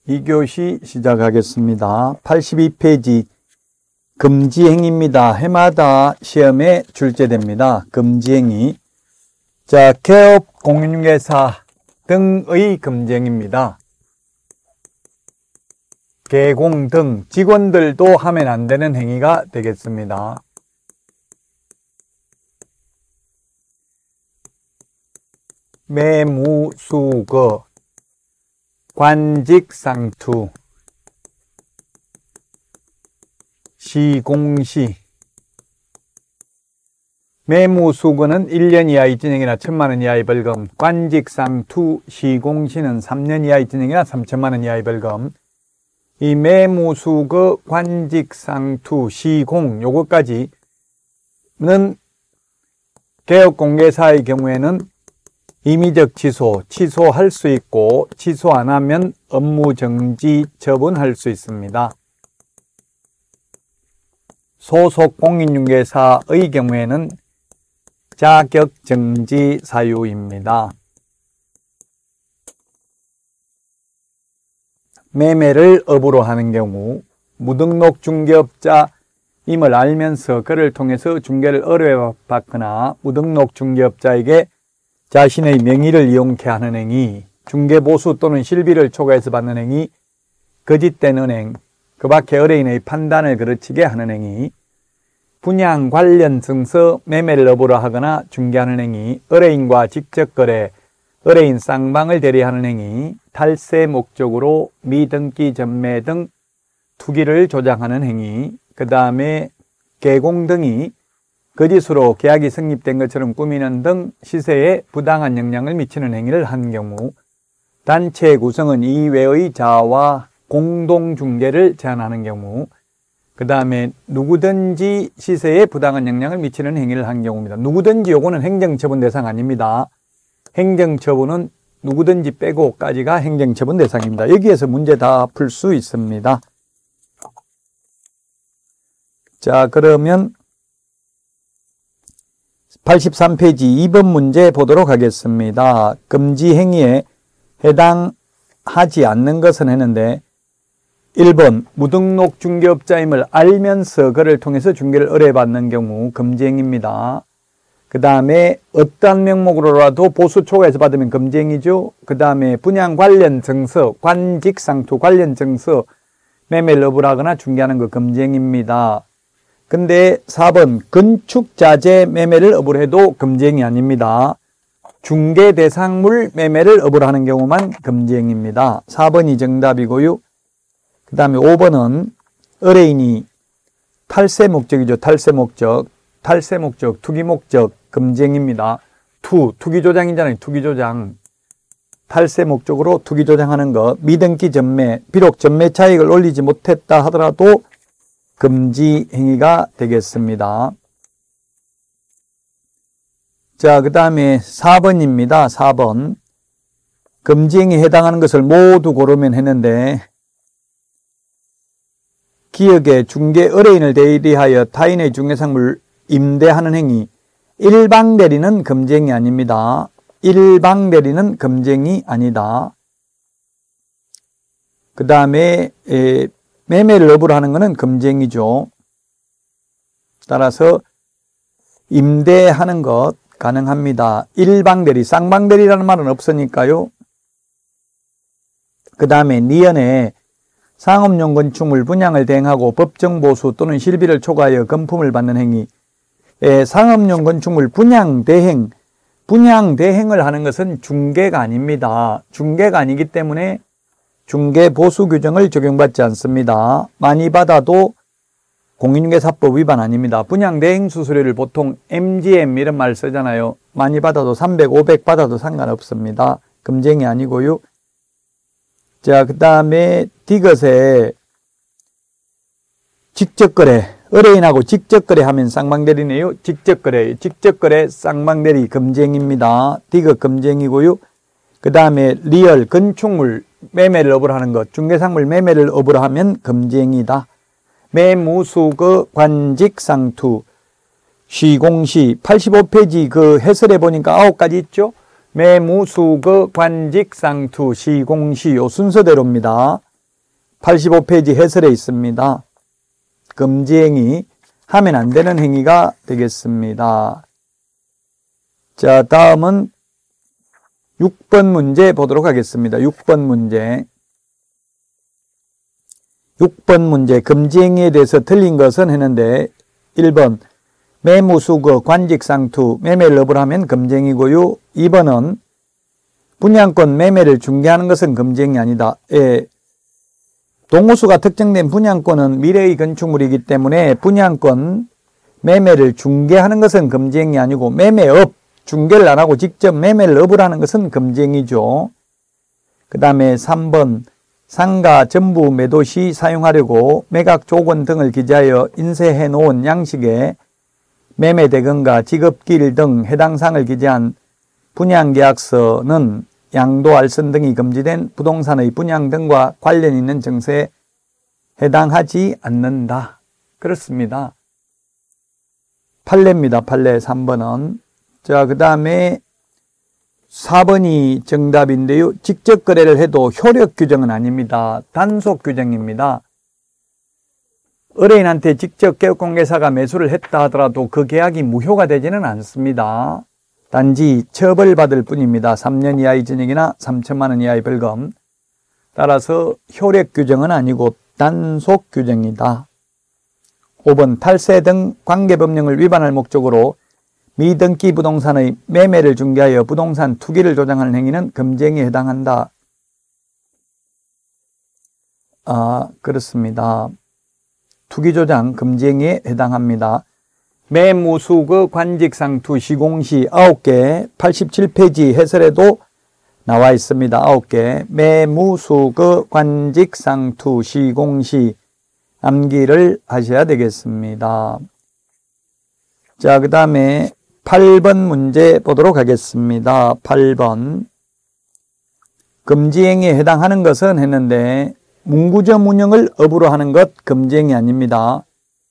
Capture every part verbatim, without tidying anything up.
이 교시 시작하겠습니다. 팔십이 페이지 금지행위입니다. 해마다 시험에 출제됩니다. 금지행위. 자, 개업, 공인중개사 등의 금지행위입니다. 개공 등 직원들도 하면 안 되는 행위가 되겠습니다. 매무수거, 관직상투, 시공시. 매무수거는 일 년 이하의 진행이나 천만 원 이하의 벌금, 관직상투, 시공시는 삼 년 이하의 진행이나 삼천만 원 이하의 벌금. 이 매무수거, 관직상투, 시공 요것까지는 개업공개사의 경우에는 임의적 취소, 취소할 수 있고 취소 안 하면 업무정지 처분할 수 있습니다. 소속 공인중개사의 경우에는 자격정지 사유입니다. 매매를 업으로 하는 경우 무등록 중개업자임을 알면서 그를 통해서 중개를 의뢰받거나 무등록 중개업자에게 자신의 명의를 이용케 하는 행위, 중개보수 또는 실비를 초과해서 받는 행위, 거짓된 은행, 그 밖에 의뢰인의 판단을 그르치게 하는 행위, 분양 관련 증서 매매를 업으로 하거나 중개하는 행위, 의뢰인과 직접 거래, 의뢰인 쌍방을 대리하는 행위, 탈세 목적으로 미등기 전매 등 투기를 조장하는 행위, 그 다음에 개공 등이 거짓으로 계약이 성립된 것처럼 꾸미는 등 시세에 부당한 영향을 미치는 행위를 한 경우, 단체 구성은 이외의 자와 공동중개를 제한하는 경우, 그 다음에 누구든지 시세에 부당한 영향을 미치는 행위를 한 경우입니다. 누구든지 요거는 행정처분 대상 아닙니다. 행정처분은 누구든지 빼고까지가 행정처분 대상입니다. 여기에서 문제 다 풀 수 있습니다. 자, 그러면 팔십삼 페이지 이 번 문제 보도록 하겠습니다. 금지 행위에 해당하지 않는 것은 했는데 일 번 무등록 중개업자임을 알면서 그를 통해서 중개를 의뢰받는 경우 금지 행위입니다. 그 다음에 어떠한 명목으로라도 보수 초과해서 받으면 금지 행위죠. 그 다음에 분양 관련 증서, 관직상투 관련 증서 매매를 업으로 하거나 중개하는 거 금지 행위입니다. 근데 사 번 건축자재 매매를 업으로 해도 금지행위 아닙니다. 중개 대상물 매매를 업으로 하는 경우만 금지행위입니다. 사 번이 정답이고요. 그 다음에 오 번은 의뢰인이 탈세 목적이죠. 탈세 목적. 탈세 목적, 투기 목적 금지행위입니다. 투, 투기 조장이잖아요. 투기 조장. 탈세 목적으로 투기 조장하는 것. 미등기 전매, 비록 전매 차익을 올리지 못했다 하더라도 금지 행위가 되겠습니다. 자, 그 다음에 사 번입니다. 사 번. 금지 행위에 해당하는 것을 모두 고르면 했는데 기업의 중개 의뢰인을 대리하여 타인의 중개상물 임대하는 행위. 일방대리는 금지 행위 아닙니다. 일방대리는 금지 행위 아니다. 그 다음에 매매를 업으로 하는 것은 금지행위죠. 따라서 임대하는 것 가능합니다. 일방대리, 쌍방대리라는 말은 없으니까요. 그 다음에 니은에 상업용 건축물 분양을 대행하고 법정보수 또는 실비를 초과하여 금품을 받는 행위. 에, 상업용 건축물 분양 대행, 분양 대행을 하는 것은 중개가 아닙니다. 중개가 아니기 때문에 중개 보수 규정을 적용받지 않습니다. 많이 받아도 공인중개사법 위반 아닙니다. 분양 대행 수수료를 보통 엠지엠 이런 말 쓰잖아요. 많이 받아도 삼백, 오백 받아도 상관없습니다. 금지행위 아니고요. 자, 그 다음에 디귿에 직접거래, 의뢰인하고 직접거래하면 쌍방대리네요. 직접거래, 직접거래 쌍방대리 금지행위입니다. 디귿 금지행위고요. 그 다음에 리얼, 건축물 매매를 업으로 하는 것, 중개상물 매매를 업으로 하면 금지행위다. 매무수거, 관직상투, 시공시, 팔십오 페이지 그 해설해 보니까 아홉 가지 있죠? 매무수거, 관직상투, 시공시 요 순서대로입니다. 팔십오 페이지 해설에 있습니다. 금지행위, 하면 안 되는 행위가 되겠습니다. 자, 다음은 육 번 문제 보도록 하겠습니다. 육 번 문제. 육 번 문제, 금지행위에 대해서 틀린 것은 했는데, 일 번, 매무수거, 관직상투, 매매를 업으로 하면 금지행위고요. 이 번은 분양권 매매를 중개하는 것은 금지행위 아니다. 예. 동호수가 특정된 분양권은 미래의 건축물이기 때문에 분양권 매매를 중개하는 것은 금지행위 아니고 매매업, 중개를 안 하고 직접 매매를 업을 하는 것은 금지행위죠. 그 다음에 삼 번, 상가 전부 매도 시 사용하려고 매각 조건 등을 기재하여 인쇄해 놓은 양식의 매매대금과 직업기일 등 해당 사항을 기재한 분양계약서는 양도, 알선 등이 금지된 부동산의 분양 등과 관련 있는 증서에 해당하지 않는다. 그렇습니다. 판례입니다. 판례 삼 번은. 자, 그 다음에 사 번이 정답인데요. 직접 거래를 해도 효력 규정은 아닙니다. 단속 규정입니다. 의뢰인한테 직접 개업공개사가 매수를 했다 하더라도 그 계약이 무효가 되지는 않습니다. 단지 처벌받을 뿐입니다. 삼 년 이하의 징역이나 삼천만 원 이하의 벌금. 따라서 효력 규정은 아니고 단속 규정이다. 오 번, 탈세 등 관계법령을 위반할 목적으로 미등기 부동산의 매매를 중개하여 부동산 투기를 조장하는 행위는 금지행위에 해당한다. 아, 그렇습니다. 투기조장 금지행위에 해당합니다. 매무수거, 관직상투, 시공시 아홉 개, 팔십칠 페이지 해설에도 나와 있습니다. 아홉 개. 매무수거, 관직상투, 시공시 암기를 하셔야 되겠습니다. 자, 그 다음에 팔 번 문제 보도록 하겠습니다. 팔 번. 금지행위에 해당하는 것은 했는데 문구점 운영을 업으로 하는 것 금지행위 아닙니다.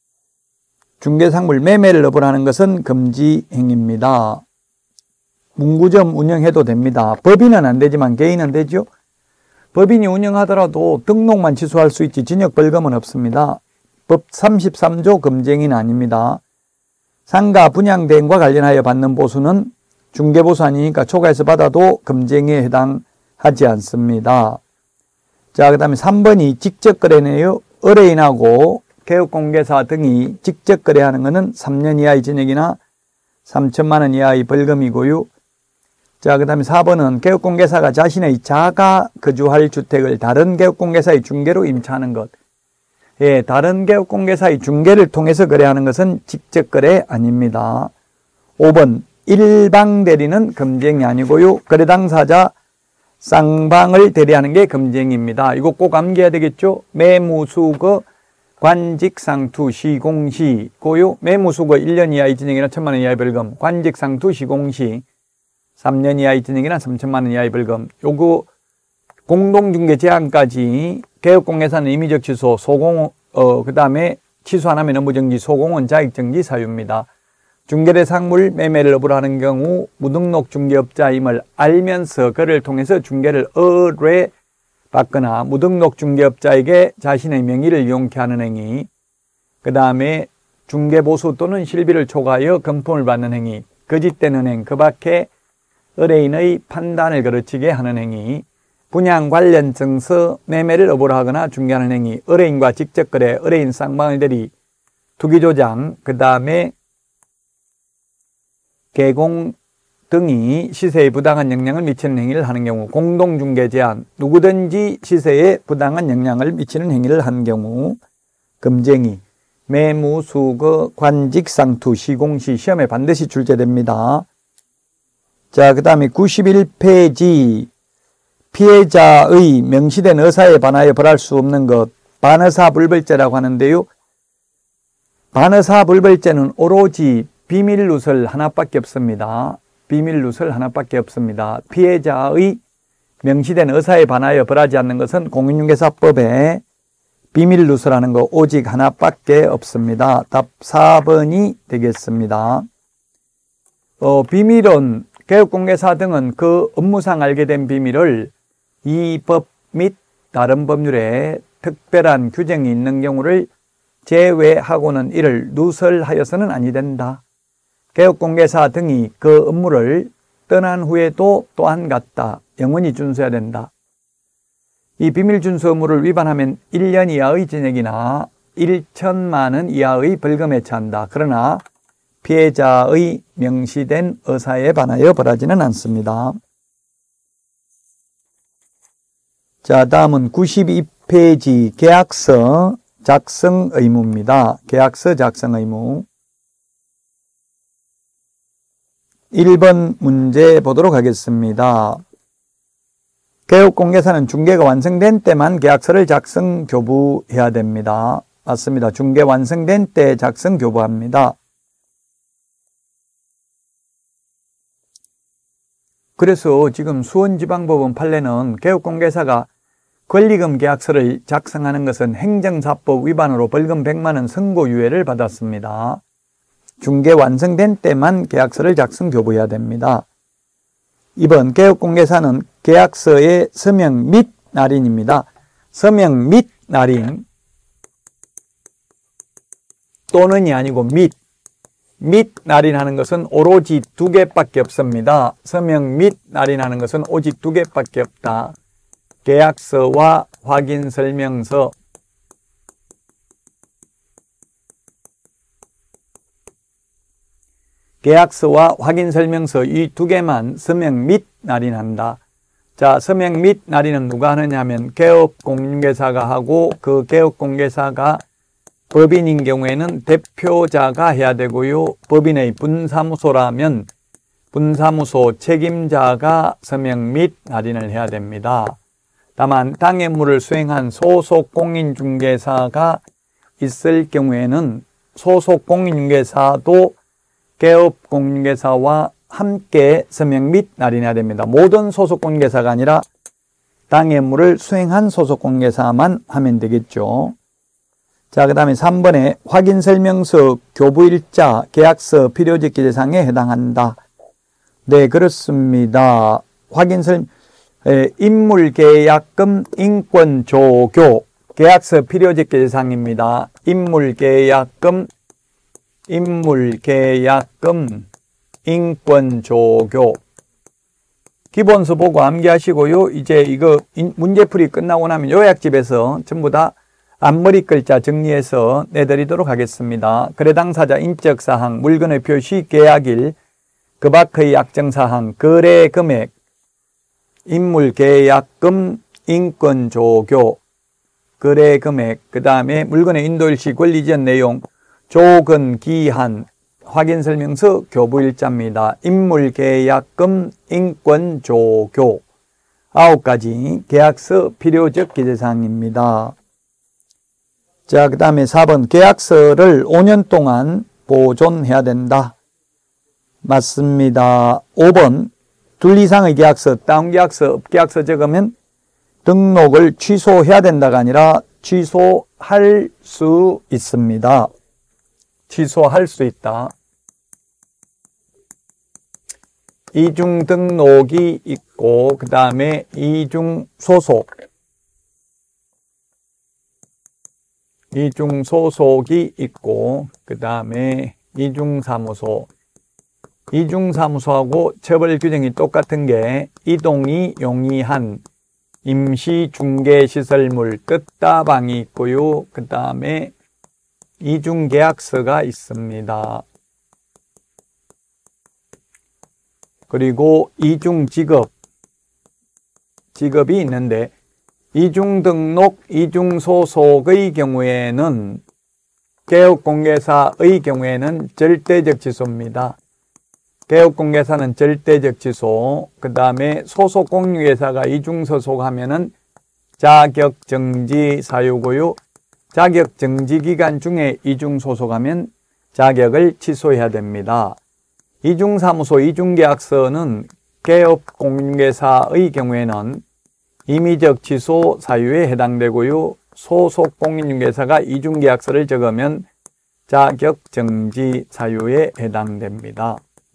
중개상물 매매를 업으로 하는 것은 금지행위입니다. 문구점 운영해도 됩니다. 법인은 안 되지만 개인은 되죠. 법인이 운영하더라도 등록만 취소할 수 있지 징역벌금은 없습니다. 법 삼십삼 조 금지행위는 아닙니다. 상가 분양대행과 관련하여 받는 보수는 중개보수 아니니까 초과해서 받아도 금지행위에 해당하지 않습니다. 자, 그 다음에 삼 번이 직접 거래네요. 의뢰인하고 개업공개사 등이 직접 거래하는 것은 삼 년 이하의 징역이나 삼천만 원 이하의 벌금이고요. 자, 그 다음에 사 번은 개업공개사가 자신의 자가 거주할 주택을 다른 개업공개사의 중개로 임차하는 것. 예, 다른 개업공개사의 중개를 통해서 거래하는 것은 직접 거래 아닙니다. 오 번, 일방 대리는 금지행위 아니고요. 거래 당사자 쌍방을 대리하는 게 금지행위입니다. 이거 꼭 암기해야 되겠죠? 매무수거, 관직상투, 시공시, 고요. 매무수거 일 년 이하의 징역이나 천만 원 이하의 벌금, 관직상투, 시공시 삼 년 이하의 징역이나 삼천만 원 이하의 벌금. 요거 공동중개 제한까지 개업공개사는 임의적 취소, 소공, 어, 그 다음에 취소 안 하면 업무정지, 소공은 자익정지 사유입니다. 중개대상물 매매를 업으로 하는 경우 무등록 중개업자임을 알면서 그를 통해서 중개를 의뢰받거나 무등록 중개업자에게 자신의 명의를 이용케 하는 행위, 그 다음에 중개보수 또는 실비를 초과하여 금품을 받는 행위, 거짓된 은행, 그 밖에 의뢰인의 판단을 거르치게 하는 행위, 분양 관련 증서 매매를 업으로 하거나 중개하는 행위, 의뢰인과 직접 거래, 의뢰인 쌍방을 대리, 투기조장, 그 다음에 개공 등이 시세에 부당한 영향을 미치는 행위를 하는 경우, 공동중개 제한, 누구든지 시세에 부당한 영향을 미치는 행위를 하는 경우 금지행위, 매무, 수거, 관직, 상투, 시공시 시험에 반드시 출제됩니다. 자, 그 다음에 구십일 페이지 피해자의 명시된 의사에 반하여 벌할 수 없는 것, 반의사불벌죄라고 하는데요. 반의사불벌죄는 오로지 비밀누설 하나밖에 없습니다. 비밀누설 하나밖에 없습니다. 피해자의 명시된 의사에 반하여 벌하지 않는 것은 공인중개사법에 비밀누설하는 거 오직 하나밖에 없습니다. 답 사 번이 되겠습니다. 어, 비밀은 개업공개사 등은 그 업무상 알게 된 비밀을 이 법 및 다른 법률에 특별한 규정이 있는 경우를 제외하고는 이를 누설하여서는 아니 된다. 개업공개사 등이 그 업무를 떠난 후에도 또한 같다. 영원히 준수해야 된다. 이 비밀준수 의무를 위반하면 일 년 이하의 징역이나 천만 원 이하의 벌금에 처한다. 그러나 피해자의 명시된 의사에 반하여 벌하지는 않습니다. 자, 다음은 구십이 페이지 계약서 작성 의무입니다. 계약서 작성 의무. 일 번 문제 보도록 하겠습니다. 개업공개사는 중개가 완성된 때만 계약서를 작성 교부해야 됩니다. 맞습니다. 중개 완성된 때 작성 교부합니다. 그래서 지금 수원지방법원 판례는 개업공개사가 권리금 계약서를 작성하는 것은 행정사법 위반으로 벌금 백만 원 선고유예를 받았습니다. 중개 완성된 때만 계약서를 작성 교부해야 됩니다. 이 번 개업공개사는 계약서의 서명 및 날인입니다. 서명 및 날인 또는이 아니고 및, 및 날인하는 것은 오로지 두 개밖에 없습니다. 서명 및 날인하는 것은 오직 두 개밖에 없다. 계약서와 확인설명서, 계약서와 확인설명서 이 두 개만 서명 및 날인한다. 자, 서명 및 날인은 누가 하느냐 하면 개업공개사가 하고 그 개업공개사가 법인인 경우에는 대표자가 해야 되고요. 법인의 분사무소라면 분사무소 책임자가 서명 및 날인을 해야 됩니다. 다만 당해 업무를 수행한 소속 공인중개사가 있을 경우에는 소속 공인중개사도 개업공개사와 함께 서명 및 날인해야 됩니다. 모든 소속 공개사가 아니라 당해 업무를 수행한 소속 공개사만 하면 되겠죠. 자, 그 다음에 삼 번에 확인설명서 교부일자 계약서 필요적 기재사항에 해당한다. 네, 그렇습니다. 확인설 인물계약금 인권조교 계약서 필요적 기재사항입니다. 인물계약금 인물계약금 인권조교 기본서 보고 암기하시고요. 이제 이거 문제풀이 끝나고 나면 요약집에서 전부 다 앞머리 글자 정리해서 내드리도록 하겠습니다. 거래 당사자 인적사항, 물건의 표시, 계약일, 그 밖의 약정사항, 거래 금액, 인물계약금, 인권조교, 거래 금액, 그 다음에 물건의 인도일시, 권리지연 내용, 조건, 기한, 확인설명서, 교부일자입니다. 인물계약금, 인권조교 아홉 가지 계약서 필요적 기재사항입니다. 자, 그 다음에 사 번 계약서를 오 년 동안 보존해야 된다. 맞습니다. 오 번 둘 이상의 계약서, 다운계약서, 업계약서 적으면 등록을 취소해야 된다가 아니라 취소할 수 있습니다. 취소할 수 있다. 이중 등록이 있고 그 다음에 이중 소속 이중 소속이 있고 그 다음에 이중 사무소 이중 사무소하고 처벌 규정이 똑같은 게 이동이 용이한 임시 중개 시설물 끝다방이 있고요. 그 다음에 이중 계약서가 있습니다. 그리고 이중 직업 직업이 있는데 이중 등록, 이중 소속의 경우에는 개업공개사의 경우에는 절대적 취소입니다. 개업공개사는 절대적 취소, 그 다음에 소속 공인중개사가 이중 소속하면은 자격정지 사유고요. 자격정지 기간 중에 이중 소속하면 자격을 취소해야 됩니다. 이중사무소, 이중계약서는 개업공인중개사의 경우에는 임의적 취소 사유에 해당되고요. 소속 공인중개사가 이중계약서를 적으면 자격정지 사유에 해당됩니다.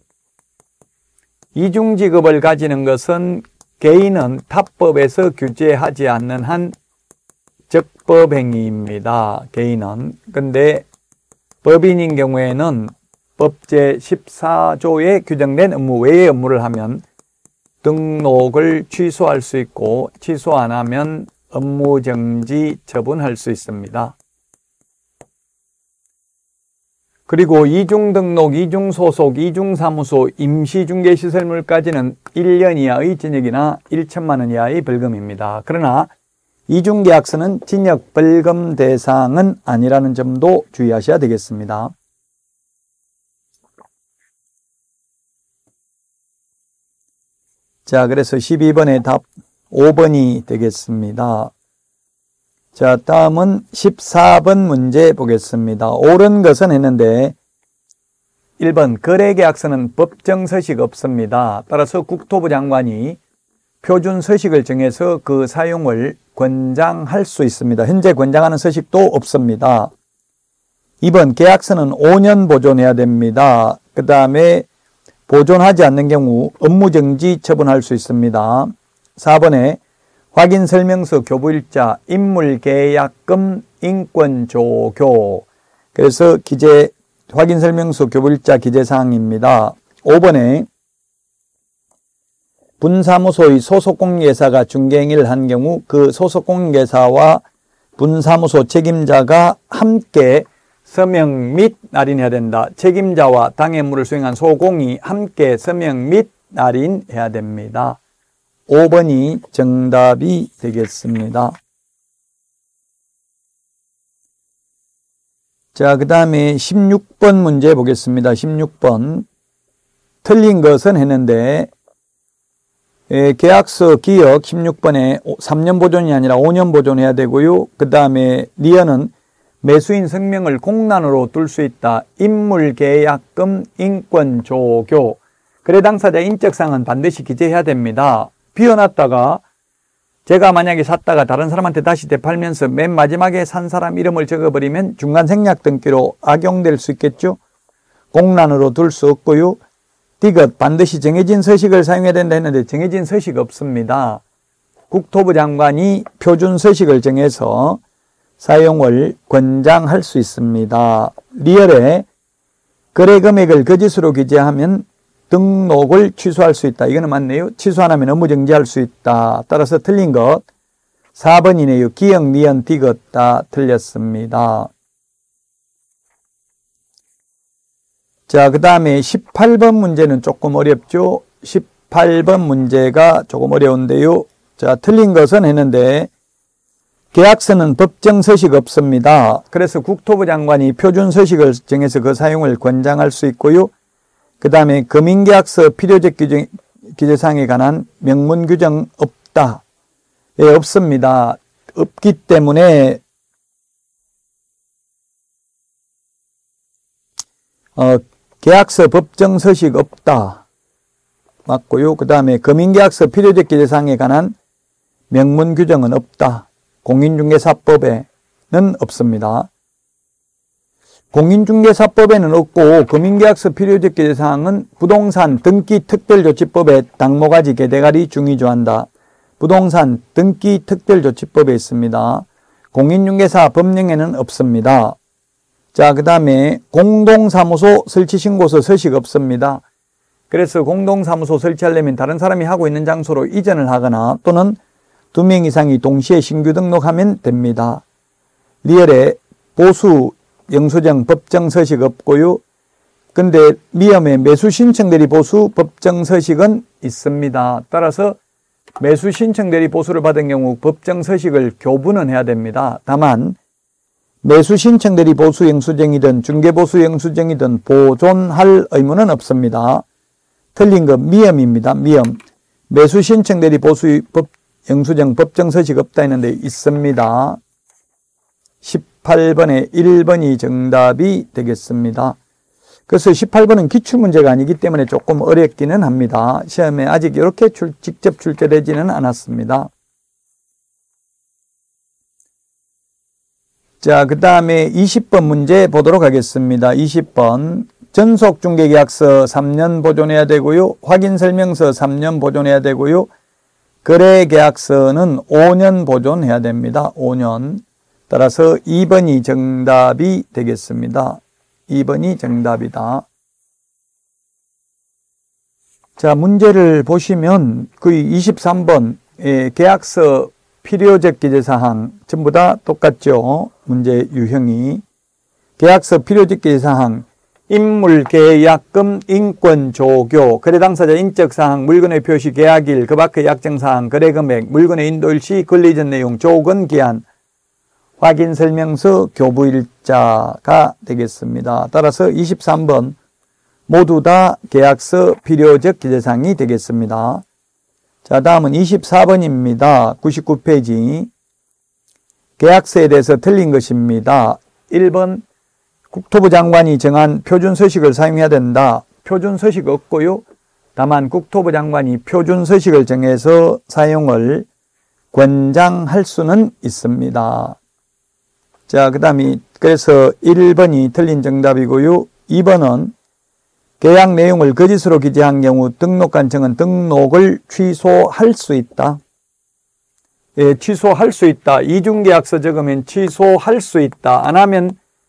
이중직업을 가지는 것은 개인은 타법에서 규제하지 않는 한, 즉 불법행위입니다. 개인은. 근데 법인인 경우에는 법 제십사 조에 규정된 업무 외의 업무를 하면 등록을 취소할 수 있고 취소 안 하면 업무정지 처분할 수 있습니다. 그리고 이중등록, 이중소속, 이중사무소, 임시중개시설물까지는 일 년 이하의 징역이나 천만 원 이하의 벌금입니다. 그러나 이중계약서는 징역 벌금 대상은 아니라는 점도 주의하셔야 되겠습니다. 자, 그래서 십이 번의 답 오 번이 되겠습니다. 자, 다음은 십사 번 문제 보겠습니다. 옳은 것은 했는데 일 번 거래계약서는 법정 서식 없습니다. 따라서 국토부 장관이 표준 서식을 정해서 그 사용을 권장할 수 있습니다. 현재 권장하는 서식도 없습니다. 이 번 계약서는 오 년 보존해야 됩니다. 그 다음에 보존하지 않는 경우 업무정지 처분할 수 있습니다. 사 번에 확인설명서 교부일자, 인물계약금, 인권조교. 그래서 기재, 확인설명서 교부일자 기재사항입니다. 오 번에 분사무소의 소속공인회사가 중개행위를 한 경우 그 소속공인회사와 분사무소 책임자가 함께 서명 및 날인해야 된다. 책임자와 당해 업무를 수행한 소공이 함께 서명 및 날인해야 됩니다. 오 번이 정답이 되겠습니다. 자, 그 다음에 십육 번 문제 보겠습니다. 십육 번. 틀린 것은 했는데, 에, 계약서 기억 십육 번에 삼 년 보존이 아니라 오 년 보존해야 되고요. 그 다음에 리어는 매수인 성명을 공란으로 둘 수 있다. 인물계약금, 인권조교. 거래 당사자 인적사항은 반드시 기재해야 됩니다. 비워놨다가 제가 만약에 샀다가 다른 사람한테 다시 되팔면서 맨 마지막에 산 사람 이름을 적어버리면 중간 생략 등기로 악용될 수 있겠죠. 공란으로 둘 수 없고요. 디귿 반드시 정해진 서식을 사용해야 된다 했는데 정해진 서식 없습니다. 국토부 장관이 표준 서식을 정해서 사용을 권장할 수 있습니다. 리얼에 거래 금액을 거짓으로 기재하면 등록을 취소할 수 있다. 이거는 맞네요. 취소 안 하면 업무 정지할 수 있다. 따라서 틀린 것 사 번이네요. 기역, 니은, 디귿 다 틀렸습니다. 자, 그 다음에 십팔 번 문제는 조금 어렵죠. 십팔 번 문제가 조금 어려운데요. 자, 틀린 것은 했는데 계약서는 법정 서식 없습니다. 그래서 국토부 장관이 표준 서식을 정해서 그 사용을 권장할 수 있고요. 그 다음에 금융계약서 필요적 규정, 기재사항에 관한 명문 규정 없다. 예, 없습니다. 없기 때문에 어, 계약서 법정 서식 없다. 맞고요. 그 다음에 금융계약서 필요적 기재사항에 관한 명문 규정은 없다. 공인중개사법에는 없습니다. 공인중개사법에는 없고 금융계약서 필요적 기재사항은 부동산 등기 특별조치법에 당모가지 개대가리 중의조한다. 부동산 등기 특별조치법에 있습니다. 공인중개사 법령에는 없습니다. 자, 그 다음에 공동사무소 설치신고서 서식 없습니다. 그래서 공동사무소 설치하려면 다른 사람이 하고 있는 장소로 이전을 하거나 또는 두 명 이상이 동시에 신규 등록하면 됩니다. 리얼에 보수 영수증 법정 서식 없고요. 근데 미엄의 매수 신청 대리 보수 법정 서식은 있습니다. 따라서 매수 신청 대리 보수를 받은 경우 법정 서식을 교부는 해야 됩니다. 다만 매수 신청 대리 보수 영수증이든 중개 보수 영수증이든 보존할 의무는 없습니다. 틀린 거 미엄입니다. 미엄. 매수 신청 대리 보수 법 영수증 법정 서식 없다 했는데 있습니다. 십팔 번에 일 번이 정답이 되겠습니다. 그래서 십팔 번은 기출문제가 아니기 때문에 조금 어렵기는 합니다. 시험에 아직 이렇게 출, 직접 출제되지는 않았습니다. 자, 그 다음에 이십 번 문제 보도록 하겠습니다. 이십 번 전속중개계약서 삼 년 보존해야 되고요. 확인설명서 삼 년 보존해야 되고요. 거래계약서는 오 년 보존해야 됩니다. 오 년. 따라서 이 번이 정답이 되겠습니다. 이 번이 정답이다. 자, 문제를 보시면 그 이십삼 번 계약서 필요적 기재사항 전부 다 똑같죠. 문제 유형이. 계약서 필요적 기재사항, 인물, 계약금, 인권, 조교, 거래 당사자 인적사항, 물건의 표시, 계약일, 그 밖의 약정사항, 거래금액, 물건의 인도일시, 권리전 내용, 조건, 기한, 확인설명서, 교부일자가 되겠습니다. 따라서 이십삼 번 모두 다 계약서 필요적 기재사항이 되겠습니다. 자, 다음은 이십사 번입니다. 구십구 페이지. 계약서에 대해서 틀린 것입니다. 일 번 국토부 장관이 정한 표준서식을 사용해야 된다. 표준서식 없고요. 다만 국토부 장관이 표준서식을 정해서 사용을 권장할 수는 있습니다. 자, 그 다음에 그래서 일 번이 틀린 정답이고요. 이 번은 계약 내용을 거짓으로 기재한 경우 등록관청은 등록을 취소할 수 있다. 예, 취소할 수 있다. 이중계약서 적으면 취소할 수 있다. 안 하면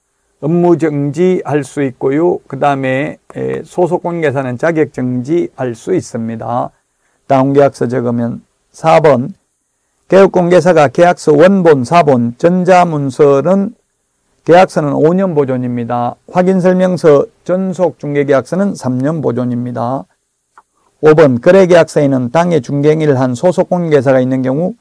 업무정지할 수 있고요. 그 다음에 소속공개사는 자격정지할 수 있습니다. 다운계약서 적으면 사 번 개업공개사가 계약서 원본, 사본, 전자문서는 계약서는 오 년 보존입니다. 확인설명서, 전속중개계약서는 삼 년 보존입니다. 오 번 거래계약서에는 당해 중개행위를 한 소속공개사가 있는 경우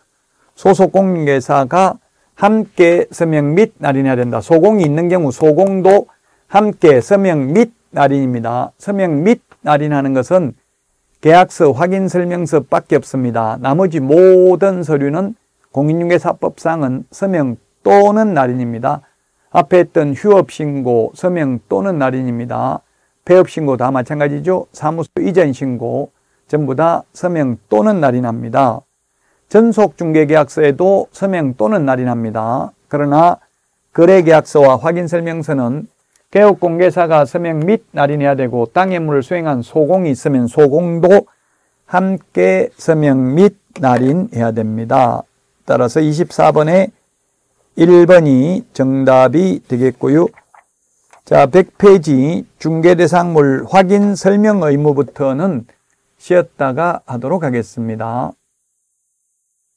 소속공개사가 함께 서명 및 날인해야 된다. 소공이 있는 경우 소공도 함께 서명 및 날인입니다. 서명 및 날인하는 것은 계약서, 확인설명서밖에 없습니다. 나머지 모든 서류는 공인중개사법상은 서명 또는 날인입니다. 앞에 했던 휴업신고, 서명 또는 날인입니다. 폐업신고 다 마찬가지죠. 사무소 이전 신고 전부 다 서명 또는 날인합니다. 전속중개계약서에도 서명 또는 날인합니다. 그러나 거래계약서와 확인설명서는 개업공개사가 서명 및 날인해야 되고 땅의 임무를 수행한 소공이 있으면 소공도 함께 서명 및 날인해야 됩니다. 따라서 이십사 번에 일 번이 정답이 되겠고요. 자, 백 페이지 중개대상물 확인 설명 의무부터는 쉬었다가 하도록 하겠습니다.